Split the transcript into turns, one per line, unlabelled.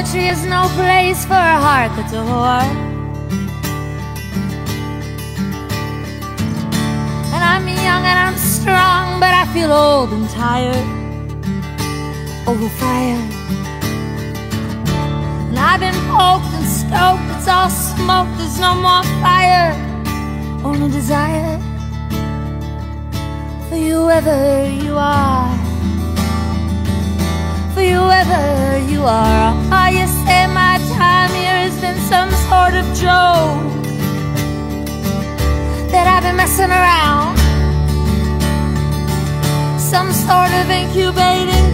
Poetry is no place for a heart that's a whore. And I'm young and I'm strong, but I feel old and tired, overfired. And I've been poked and stoked, it's all smoke, there's no more fire, only desire for you wherever you are. For you wherever you are. Oh, you say my time here has been some sort of joke, that I've been messing around, some sort of incubating